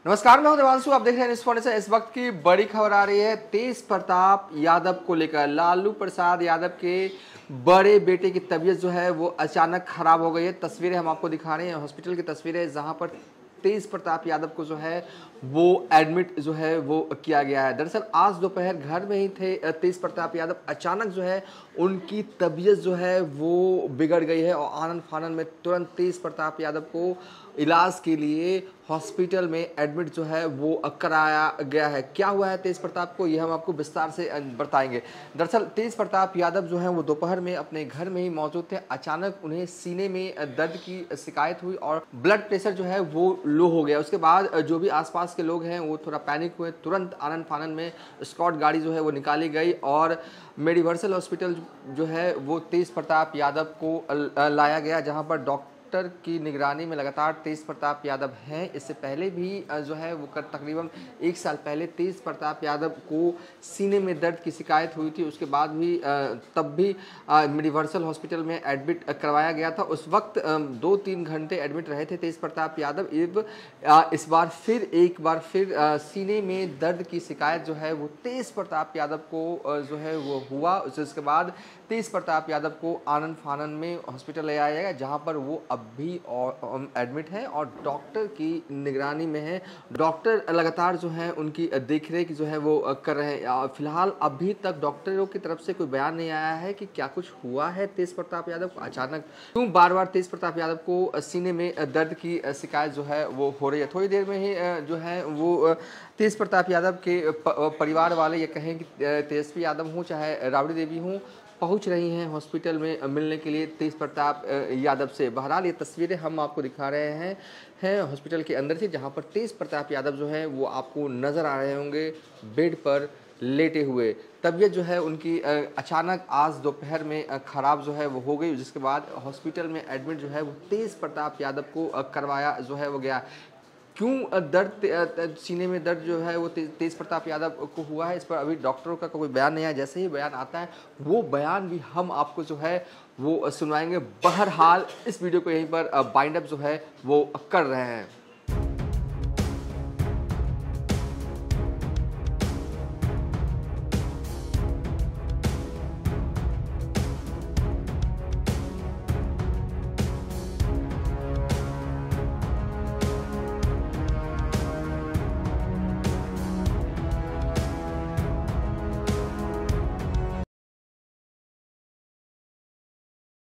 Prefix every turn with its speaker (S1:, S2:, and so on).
S1: नमस्कार, मैं हूं देवांशु। आप देख रहे हैं न्यूज़ फाउंडेशन। इस वक्त की बड़ी खबर आ रही है तेज प्रताप यादव को लेकर। लालू प्रसाद यादव के बड़े बेटे की तबीयत जो है वो अचानक खराब हो गई है। तस्वीरें हम आपको दिखा रहे हैं, हॉस्पिटल की तस्वीरें, जहां पर तेज प्रताप यादव को जो है वो एडमिट जो है वो किया गया है। दरअसल आज दोपहर घर में ही थे तेज प्रताप यादव। अचानक जो है उनकी तबीयत जो है वो बिगड़ गई है और आनन फानन में तुरंत तेज प्रताप यादव को इलाज के लिए हॉस्पिटल में एडमिट जो है वो कराया गया है। क्या हुआ है तेज प्रताप को, ये हम आपको विस्तार से बताएंगे। दरअसल तेज प्रताप यादव जो है वो दोपहर में अपने घर में ही मौजूद थे। अचानक उन्हें सीने में दर्द की शिकायत हुई और ब्लड प्रेशर जो है वो लो हो गया। उसके बाद जो भी आसपास के लोग हैं वो थोड़ा पैनिक हुए। तुरंत आनन फानन में स्कॉट गाड़ी जो है वो निकाली गई और मेडिवर्सल हॉस्पिटल जो है वो तेज प्रताप यादव को लाया गया, जहां पर डॉक्टर की निगरानी में लगातार तेज प्रताप यादव हैं। इससे पहले भी जो है वो तकरीबन 1 साल पहले तेज प्रताप यादव को सीने में दर्द की शिकायत हुई थी। उसके बाद भी तब भी मेडिवर्सल हॉस्पिटल में एडमिट करवाया गया था। उस वक्त 2-3 घंटे एडमिट रहे थे तेज प्रताप यादव। इस बार फिर एक बार सीने में दर्द की शिकायत जो है वो तेज प्रताप यादव को जो है वो हुआ। उसके बाद तेज प्रताप यादव को आनन फानन में हॉस्पिटल ले आया गया, जहां पर वो अब भी एडमिट है और डॉक्टर की निगरानी में है। डॉक्टर लगातार जो है उनकी देखरेख जो है वो कर रहे हैं। फिलहाल अभी तक डॉक्टरों की तरफ से कोई बयान नहीं आया है कि क्या कुछ हुआ है तेज प्रताप यादव को, अचानक क्यों बार बार तेज प्रताप यादव को सीने में दर्द की शिकायत जो है वो हो रही है। थोड़ी देर में ही जो है वो तेज प्रताप यादव के परिवार वाले, ये कहें कि तेजस्वी यादव हों चाहे राबड़ी देवी हों, पहुंच रही हैं हॉस्पिटल में मिलने के लिए तेज प्रताप यादव से। बहरहाल ये तस्वीरें हम आपको दिखा रहे हैं हॉस्पिटल के अंदर से, जहां पर तेज प्रताप यादव जो है वो आपको नज़र आ रहे होंगे बेड पर लेटे हुए। तबीयत जो है उनकी अचानक आज दोपहर में ख़राब जो है वो हो गई, जिसके बाद हॉस्पिटल में एडमिट जो है वो तेज प्रताप यादव को करवाया जो है वो गया। क्यों दर्द सीने में दर्द जो है वो तेज प्रताप यादव को हुआ है, इस पर अभी डॉक्टरों का कोई बयान नहीं आया। जैसे ही बयान आता है वो बयान भी हम आपको जो है वो सुनवाएंगे। बहरहाल इस वीडियो को यहीं पर बाइंड अप जो है वो कर रहे हैं।